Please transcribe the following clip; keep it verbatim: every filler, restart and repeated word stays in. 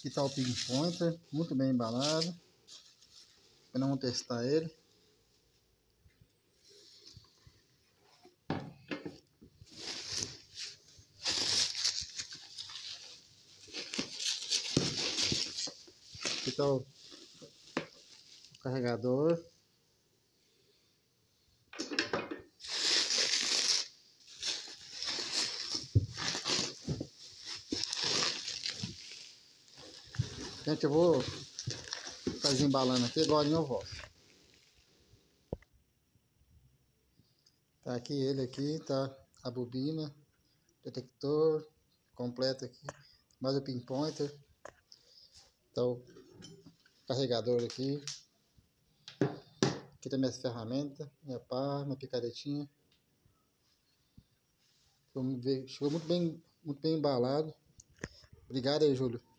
Aqui tá o pinpointer, muito bem embalado. Nós vamos testar ele. Aqui tá o carregador. Gente, eu vou fazer embalando aqui, agora eu volto. Tá aqui ele aqui, tá a bobina, detector completo aqui, mais o pinpointer. Tá o carregador aqui. Aqui tem minhas ferramentas, minha pá, minha picaretinha. Vamos ver, chegou muito bem, muito bem embalado. Obrigado aí, Júlio.